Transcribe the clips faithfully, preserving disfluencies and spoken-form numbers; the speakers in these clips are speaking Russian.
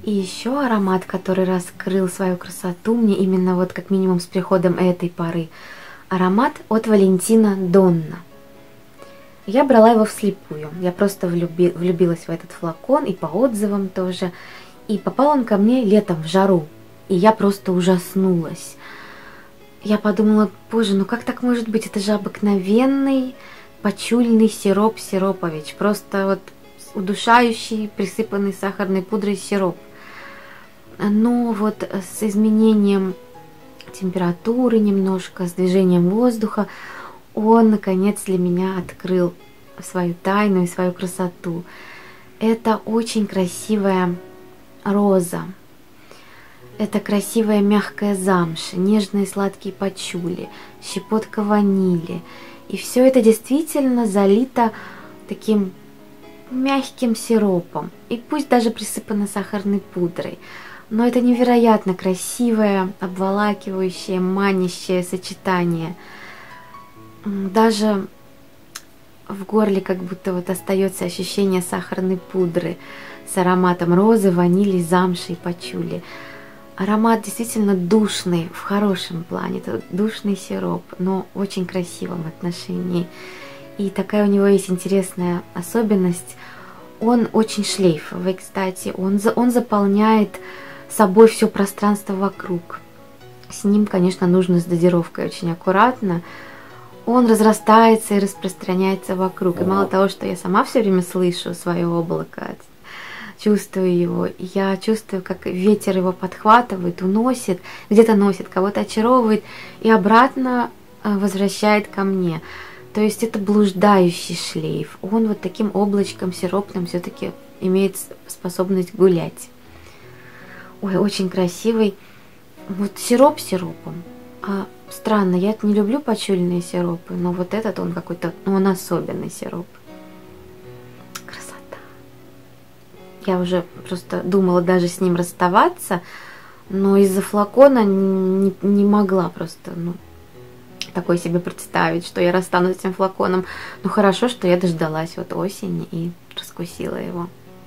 И еще аромат, который раскрыл свою красоту мне именно вот как минимум с приходом этой поры. Аромат от Валентина Донна. Я брала его вслепую. Я просто влюби, влюбилась в этот флакон и по отзывам тоже. И попал он ко мне летом в жару. И я просто ужаснулась. Я подумала, боже, ну как так может быть? Это же обыкновенный пачульный сироп Сиропович. Просто вот удушающий, присыпанный сахарной пудрой сироп. Но вот с изменением температуры немножко, с движением воздуха, он, наконец, для меня открыл свою тайну и свою красоту. Это очень красивая роза. Это красивая мягкая замша, нежные сладкие пачули, щепотка ванили. И все это действительно залито таким мягким сиропом. И пусть даже присыпано сахарной пудрой. Но это невероятно красивое, обволакивающее, манящее сочетание. Даже в горле как будто вот остается ощущение сахарной пудры с ароматом розы, ванили, замши и пачули. Аромат действительно душный, в хорошем плане. Это душный сироп, но в очень красивом отношении. И такая у него есть интересная особенность. Он очень шлейфовый, кстати. Он, он заполняет собой все пространство вокруг. С ним, конечно, нужно с дозировкой очень аккуратно. Он разрастается и распространяется вокруг. И мало того, что я сама все время слышу свое облако, чувствую его, я чувствую, как ветер его подхватывает, уносит, где-то носит, кого-то очаровывает и обратно возвращает ко мне. То есть это блуждающий шлейф. Он вот таким облачком сиропным все-таки имеет способность гулять. Ой, очень красивый. Вот сироп сиропом. А странно, я не люблю пачульные сиропы, но вот этот он какой-то, ну, он особенный сироп. Красота. Я уже просто думала даже с ним расставаться, но из-за флакона не, не могла просто, ну, такое себе представить, что я расстанусь с этим флаконом. Ну хорошо, что я дождалась вот осени и раскусила его.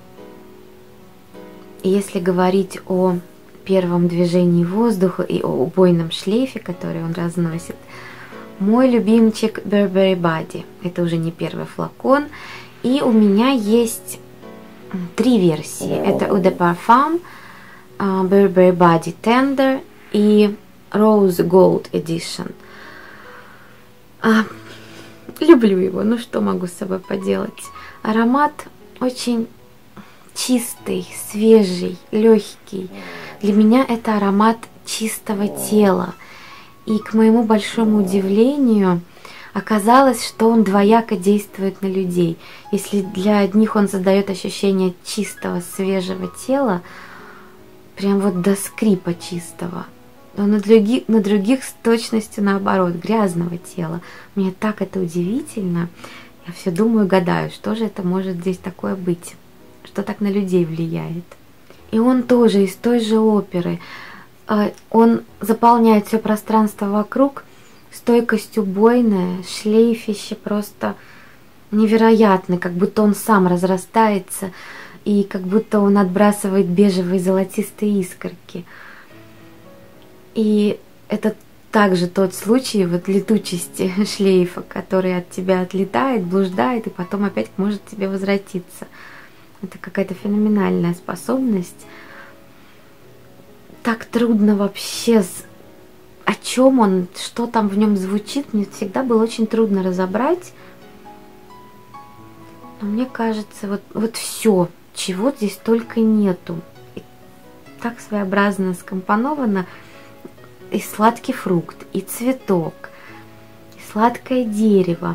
И если говорить о первом движении воздуха и о убойном шлейфе, который он разносит, мой любимчик Burberry Body. Это уже не первый флакон. И у меня есть три версии. Это Eau de Parfum, Burberry Body Tender и Rose Gold Edition. А, люблю его, ну что могу с собой поделать. Аромат очень чистый, свежий, легкий. Для меня это аромат чистого тела. И к моему большому удивлению оказалось, что он двояко действует на людей. Если для одних он создает ощущение чистого, свежего тела, прям вот до скрипа чистого, но на других, на других с точностью наоборот, грязного тела. Мне так это удивительно. Я все думаю, гадаю, что же это может здесь такое быть, что так на людей влияет. И он тоже из той же оперы. Он заполняет все пространство вокруг, стойкость убойная, шлейфище просто невероятный, как будто он сам разрастается, и как будто он отбрасывает бежевые золотистые искорки. И это также тот случай вот летучести шлейфа, который от тебя отлетает, блуждает и потом опять может к тебе возвратиться. Это какая-то феноменальная способность. Так трудно вообще, о чем он, что там в нем звучит, мне всегда было очень трудно разобрать. Но мне кажется, вот, вот все, чего здесь только нету. И так своеобразно скомпоновано. И сладкий фрукт, и цветок, и сладкое дерево,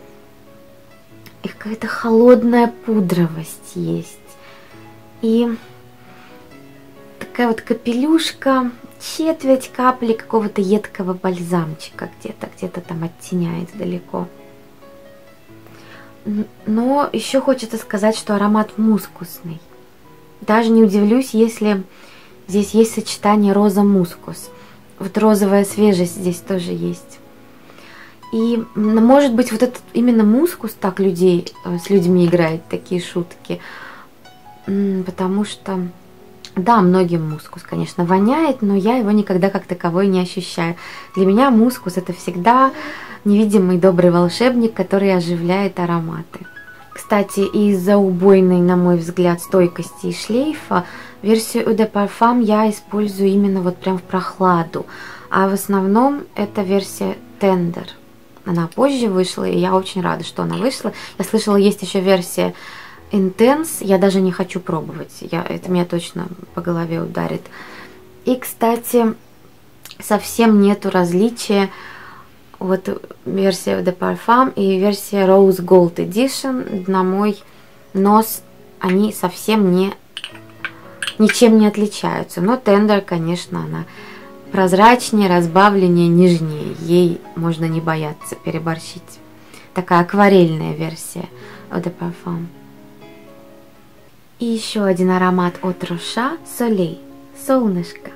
и какая-то холодная пудровость есть. И такая вот капелюшка, четверть капли какого-то едкого бальзамчика где-то, где-то там оттеняет далеко. Но еще хочется сказать, что аромат мускусный. Даже не удивлюсь, если здесь есть сочетание роза-мускус. Вот розовая свежесть здесь тоже есть. И, может быть, вот этот именно мускус так людей, с людьми играет такие шутки, потому что Да, многим мускус, конечно, воняет, но я его никогда как таковой не ощущаю. Для меня мускус — это всегда невидимый добрый волшебник, который оживляет ароматы. Кстати, из-за убойной, на мой взгляд, стойкости и шлейфа, версию Eau de Parfum я использую именно вот прям в прохладу. А в основном это версия Tender. Она позже вышла, и я очень рада, что она вышла. Я слышала, есть еще версия Intense, я даже не хочу пробовать, я, это меня точно по голове ударит. И, кстати, совсем нету различия вот версия Eau de Parfum и версия Rose Gold Edition. На мой нос они совсем не, ничем не отличаются. Но Tender, конечно, она прозрачнее, разбавленнее, нежнее. Ей можно не бояться переборщить. Такая акварельная версия Eau de Parfum. И еще один аромат от Rocha Soleil, солнышко.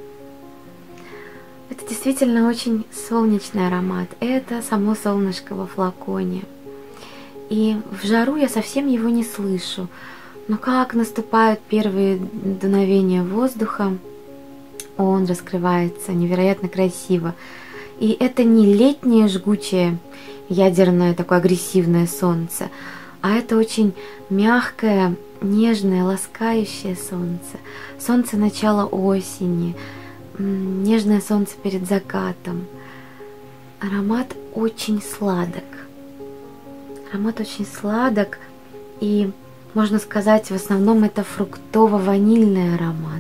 Это действительно очень солнечный аромат. Это само солнышко во флаконе. И в жару я совсем его не слышу. Но как наступают первые дуновения воздуха, он раскрывается невероятно красиво. И это не летнее жгучее, ядерное, такое агрессивное солнце, а это очень мягкое, нежное, ласкающее солнце. Солнце начала осени, нежное солнце перед закатом. Аромат очень сладок. Аромат очень сладок, и, можно сказать, в основном это фруктово-ванильный аромат.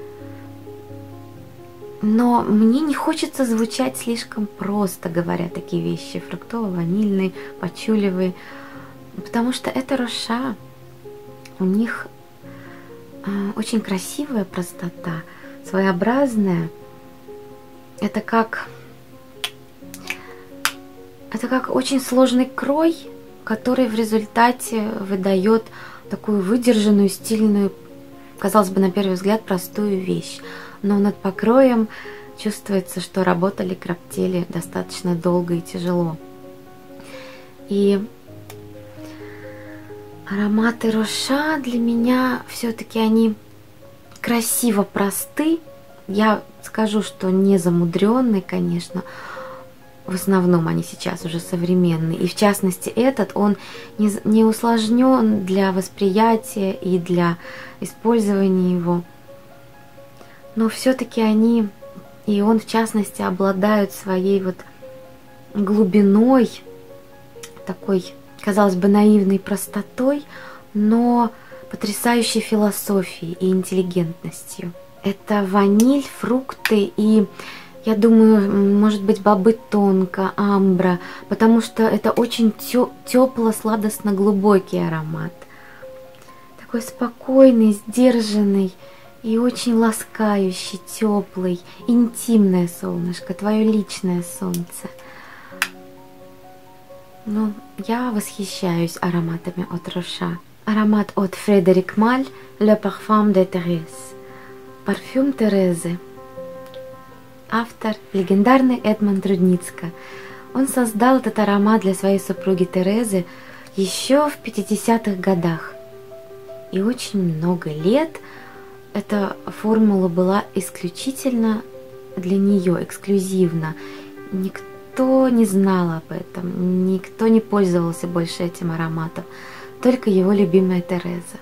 Но мне не хочется звучать слишком просто, говоря такие вещи. Фруктово-ванильный, пачулевый. Потому что это Роша. У них э, очень красивая простота, своеобразная. Это как, это как очень сложный крой, который в результате выдает такую выдержанную, стильную, казалось бы, на первый взгляд, простую вещь. Но над покроем чувствуется, что работали, кроптели достаточно долго и тяжело. И ароматы Роша для меня все-таки они красиво просты. Я скажу, что не замудренные, конечно. В основном они сейчас уже современные. И в частности этот, он не, не усложнен для восприятия и для использования его. Но все-таки они, и он в частности, обладают своей вот глубиной, такой, казалось бы, наивной простотой, но потрясающей философией и интеллигентностью. Это ваниль, фрукты и, я думаю, может быть, бобы тонко, амбра, потому что это очень тепло-сладостно-глубокий аромат. Такой спокойный, сдержанный и очень ласкающий, теплый, интимное солнышко, твое личное солнце. Ну, я восхищаюсь ароматами от Роша. Аромат от Фредерик Маль, Le Parfum de Thérèse. Парфюм Терезы. Автор легендарный Эдмонд Рудницко. Он создал этот аромат для своей супруги Терезы еще в пятидесятых годах. И очень много лет эта формула была исключительно для нее, эксклюзивна. Никто не знал об этом, никто не пользовался больше этим ароматом, только его любимая Тереза.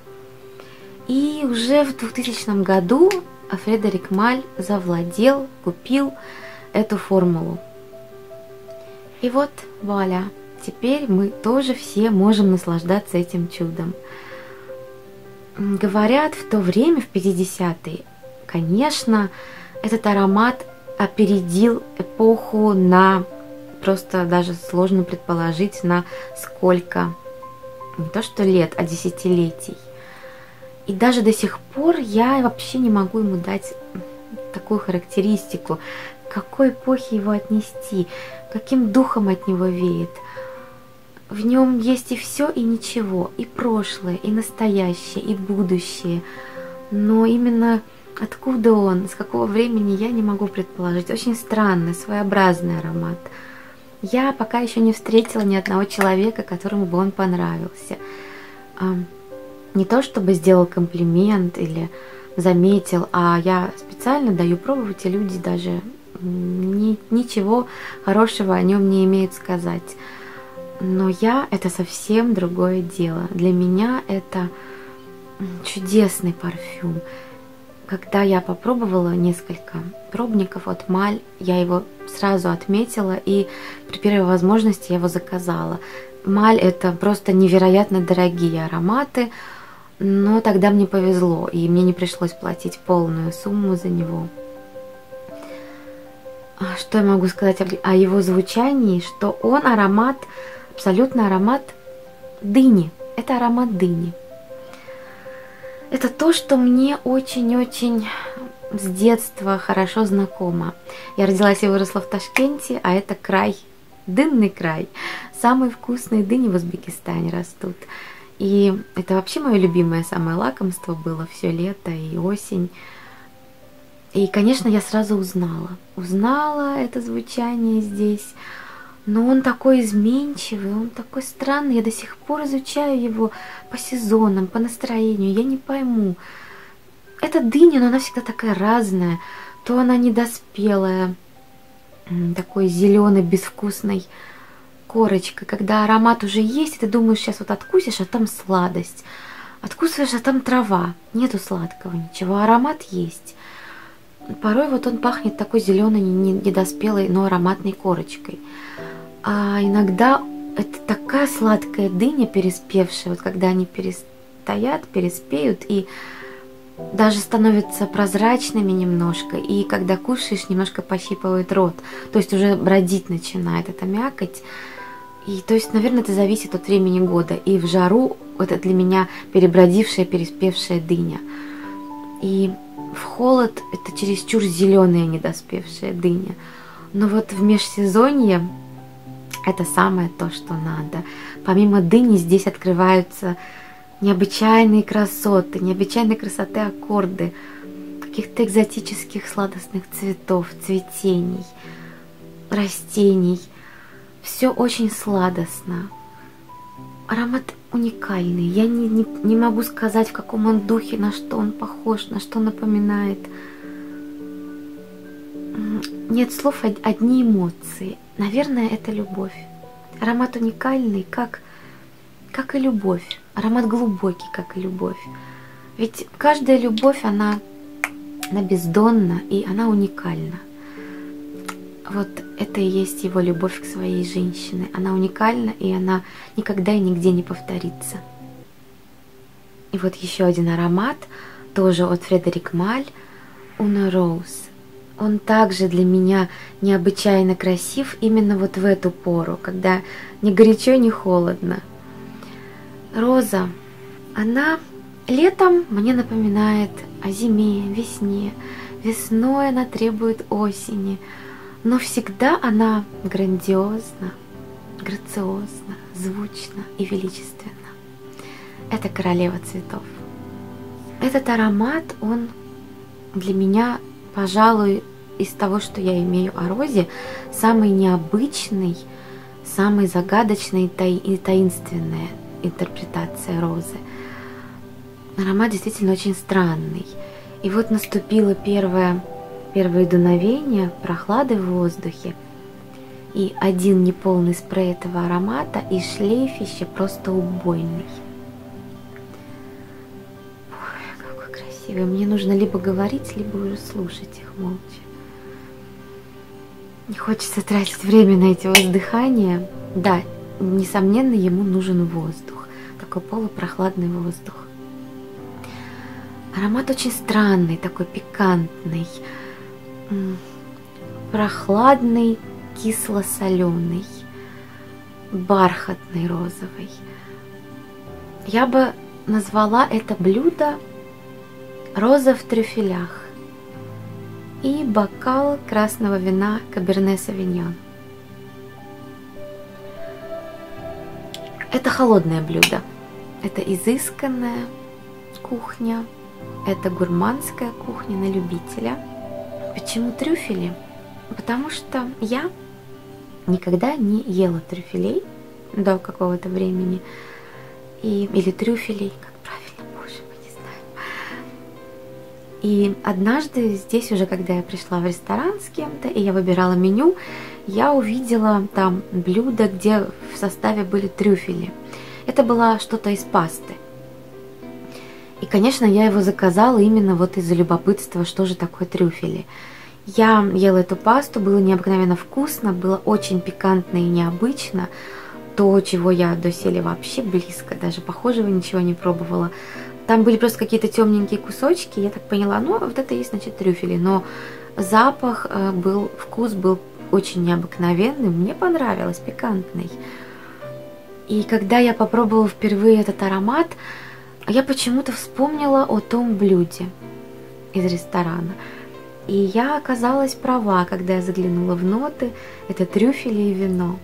И уже в двухтысячном году Фредерик Маль завладел, купил эту формулу. И вот, вуаля, теперь мы тоже все можем наслаждаться этим чудом. Говорят, в то время, в пятидесятые, конечно, этот аромат опередил эпоху на, просто даже сложно предположить, на сколько, не то что лет, а десятилетий. И даже до сих пор я вообще не могу ему дать такую характеристику, к какой эпохе его отнести, каким духом от него веет. В нем есть и все, и ничего, и прошлое, и настоящее, и будущее. Но именно откуда он, с какого времени, я не могу предположить. Очень странный, своеобразный аромат. Я пока еще не встретила ни одного человека, которому бы он понравился. Не то чтобы сделал комплимент или заметил, а я специально даю пробовать, и люди даже ни, ничего хорошего о нем не имеют сказать. Но я — это совсем другое дело. Для меня это чудесный парфюм. Когда я попробовала несколько пробников от Маль, я его сразу отметила, и при первой возможности я его заказала. Маль — это просто невероятно дорогие ароматы, но тогда мне повезло, и мне не пришлось платить полную сумму за него. Что я могу сказать о его звучании? Что он аромат, абсолютно аромат дыни. Это аромат дыни. Это то, что мне очень-очень с детства хорошо знакомо. Я родилась и выросла в Ташкенте, а это край, дынный край. Самые вкусные дыни в Узбекистане растут. И это вообще мое любимое самое лакомство было все лето и осень. И, конечно, я сразу узнала. Узнала это звучание здесь. Но он такой изменчивый, он такой странный. Я до сих пор изучаю его по сезонам, по настроению. Я не пойму. Эта дыня, но она всегда такая разная. То она недоспелая, такой зеленой, безвкусной корочкой. Когда аромат уже есть, и ты думаешь, сейчас вот откусишь, а там сладость. Откусываешь, а там трава. Нету сладкого ничего, аромат есть. Порой вот он пахнет такой зеленой, недоспелой, но ароматной корочкой. А иногда это такая сладкая дыня переспевшая, вот когда они перестоят, переспеют и даже становятся прозрачными немножко, и когда кушаешь, немножко пощипывает рот, то есть уже бродить начинает эта мякоть. И то есть, наверное, это зависит от времени года. И в жару это для меня перебродившая, переспевшая дыня. И в холод это чересчур зеленая, недоспевшая дыня. Но вот в межсезонье это самое то, что надо. Помимо дыни здесь открываются необычайные красоты, необычайной красоты аккорды, каких-то экзотических сладостных цветов, цветений, растений. Все очень сладостно. Аромат уникальный. Я не, не, не могу сказать, в каком он духе, на что он похож, на что напоминает. Нет слов, одни эмоции. Наверное, это любовь. Аромат уникальный, как, как и любовь. Аромат глубокий, как и любовь. Ведь каждая любовь, она, она бездонна и она уникальна. Вот это и есть его любовь к своей женщине. Она уникальна, и она никогда и нигде не повторится. И вот еще один аромат, тоже от Фредерик Маль, Uno Rose. Он также для меня необычайно красив именно вот в эту пору, когда ни горячо, ни холодно. Роза, она летом мне напоминает о зиме, весне. Весной она требует осени. Но всегда она грандиозна, грациозна, звучна и величественна. Это королева цветов. Этот аромат, он для меня, пожалуй, из того, что я имею о розе, самый необычный, самый загадочный и таинственная интерпретация розы. Аромат действительно очень странный. И вот наступило первое... Первые дуновения прохлады в воздухе, и один неполный спрей этого аромата, и шлейфище просто убойный. Ой, какой красивый. Мне нужно либо говорить, либо уже слушать их молча. Не хочется тратить время на эти воздыхания. Да, несомненно, ему нужен воздух, такой полупрохладный воздух. Аромат очень странный, такой пикантный, прохладный, кисло-соленый, бархатный, розовый. Я бы назвала это блюдо роза в трюфелях и бокал красного вина Каберне Савиньон. Это холодное блюдо. Это изысканная кухня, это гурманская кухня на любителя. Почему трюфели? Потому что я никогда не ела трюфелей до какого-то времени. И, или трюфелей, как правильно, боже мой, не знаю. И однажды здесь уже, когда я пришла в ресторан с кем-то, и я выбирала меню, я увидела там блюдо, где в составе были трюфели. Это было что-то из пасты. И, конечно, я его заказала именно вот из-за любопытства, что же такое трюфели. Я ела эту пасту, было необыкновенно вкусно, было очень пикантно и необычно. То, чего я доселе вообще близко, даже похожего ничего не пробовала. Там были просто какие-то темненькие кусочки, я так поняла, ну вот это и есть, значит, трюфели. Но запах был, вкус был очень необыкновенный, мне понравилось, пикантный. И когда я попробовала впервые этот аромат, я почему-то вспомнила о том блюде из ресторана. И я оказалась права, когда я заглянула в ноты, это трюфели и вино.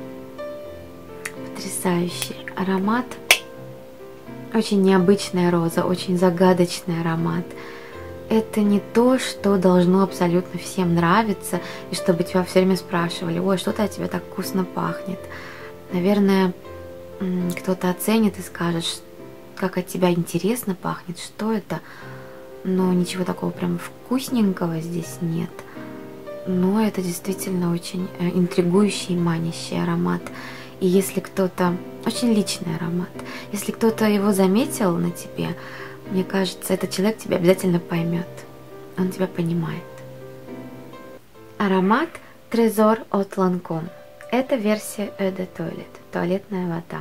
Потрясающий аромат. Очень необычная роза, очень загадочный аромат. Это не то, что должно абсолютно всем нравиться, и чтобы тебя все время спрашивали: ой, что-то от тебя так вкусно пахнет. Наверное, кто-то оценит и скажет, как от тебя интересно пахнет, что это. Но ничего такого прям вкусненького здесь нет. Но это действительно очень интригующий, манящий аромат. И если кто-то... Очень личный аромат. Если кто-то его заметил на тебе, мне кажется, этот человек тебя обязательно поймет. Он тебя понимает. Аромат Trésor от Lancôme. Это версия Eau de Toilette. Туалетная вода.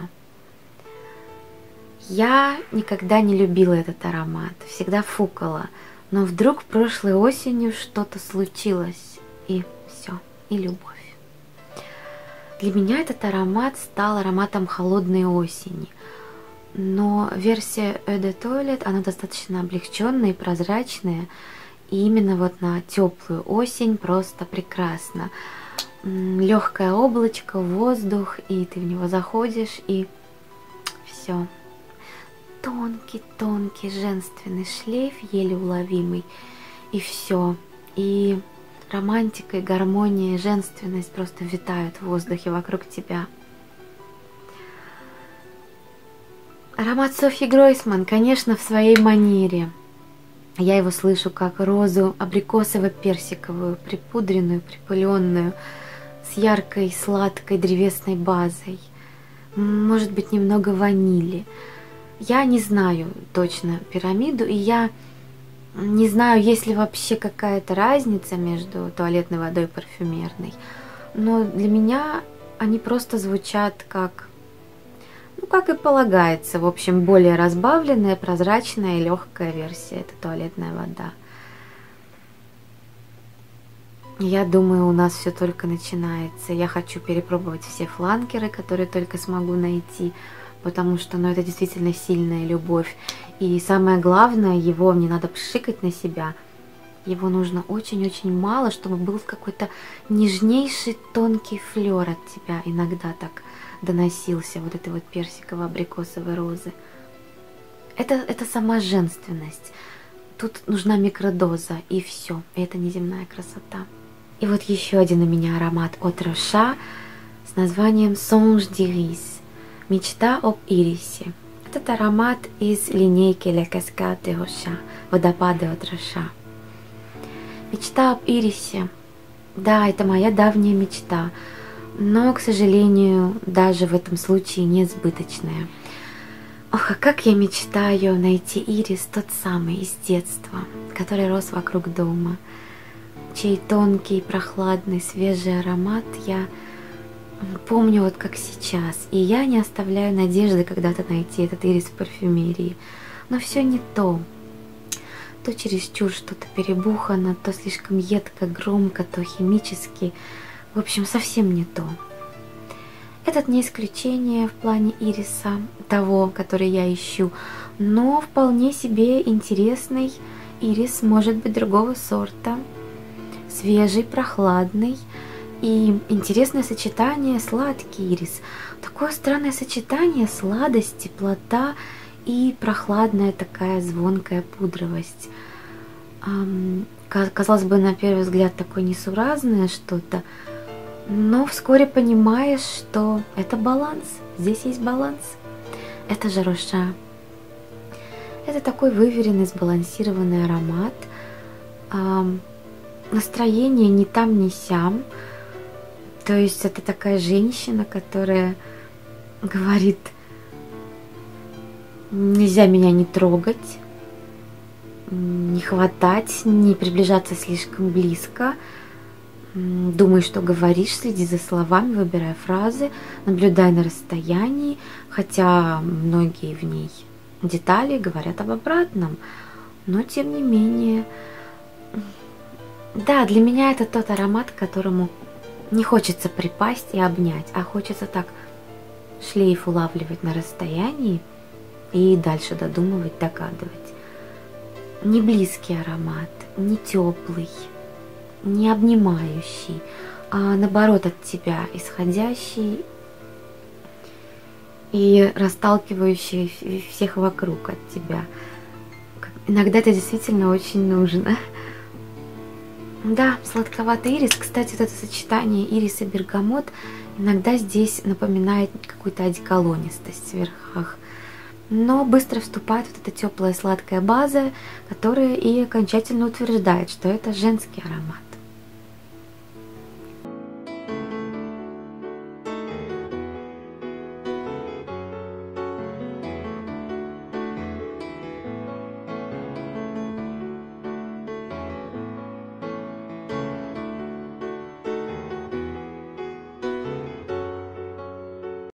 Я никогда не любила этот аромат. Всегда фукала. Но вдруг прошлой осенью что-то случилось. И все. И любовь. Для меня этот аромат стал ароматом холодной осени. Но версия Eau de Toilette, она достаточно облегченная и прозрачная. И именно вот на теплую осень просто прекрасно. Легкое облачко, воздух, и ты в него заходишь, и все. Тонкий-тонкий женственный шлейф, еле уловимый, и все. И романтика и гармония, и женственность просто витают в воздухе вокруг тебя. Аромат Софьи Гройсман, конечно, в своей манере. Я его слышу как розу абрикосово-персиковую, припудренную, припыленную, с яркой, сладкой древесной базой. Может быть, немного ванили. Я не знаю точно пирамиду, и я не знаю, есть ли вообще какая-то разница между туалетной водой и парфюмерной. Но для меня они просто звучат как, ну, как и полагается, в общем, более разбавленная, прозрачная и легкая версия. Это туалетная вода. Я думаю, у нас все только начинается. Я хочу перепробовать все фланкеры, которые только смогу найти, потому что, ну, это действительно сильная любовь. И самое главное, его не надо пшикать на себя. Его нужно очень-очень мало, чтобы был какой-то нежнейший тонкий флер от тебя. Иногда так доносился, вот этой вот персиково-абрикосовой розы. Это, это сама женственность. Тут нужна микродоза, и все. Это неземная красота. И вот еще один у меня аромат от Роша с названием Songe d'Iris. Мечта об ирисе. Этот аромат из линейки Le Cascade de Rocha. Водопады от Роша. Мечта об ирисе. Да, это моя давняя мечта. Но, к сожалению, даже в этом случае несбыточная. Ох, а как я мечтаю найти ирис, тот самый из детства, который рос вокруг дома, чей тонкий, прохладный, свежий аромат я помню вот как сейчас. И я не оставляю надежды когда-то найти этот ирис в парфюмерии. Но все не то. То чересчур что-то перебухано, то слишком едко, громко, то химически. В общем, совсем не то. Этот не исключение в плане ириса, того, который я ищу, но вполне себе интересный ирис может быть другого сорта, свежий, прохладный, и интересное сочетание сладкий ирис. Такое странное сочетание: сладость, теплота и прохладная такая звонкая пудровость. Казалось бы, на первый взгляд такое несуразное что-то, но вскоре понимаешь, что это баланс. Здесь есть баланс. Это же Роша. Это такой выверенный, сбалансированный аромат. Настроение ни там, ни сям. То есть это такая женщина, которая говорит: нельзя меня не трогать, не хватать, не приближаться слишком близко. Думай, что говоришь, следи за словами, выбирай фразы, наблюдай на расстоянии, хотя многие в ней детали говорят об обратном, но тем не менее, да, для меня это тот аромат, к которому не хочется припасть и обнять, а хочется так шлейф улавливать на расстоянии и дальше додумывать, догадывать. Не близкий аромат, не теплый, не обнимающий, а наоборот от тебя исходящий и расталкивающий всех вокруг от тебя. Иногда это действительно очень нужно. Да, сладковатый ирис. Кстати, вот это сочетание ирис и бергамот иногда здесь напоминает какую-то одеколонистость в верхах. Но быстро вступает вот эта теплая сладкая база, которая и окончательно утверждает, что это женский аромат.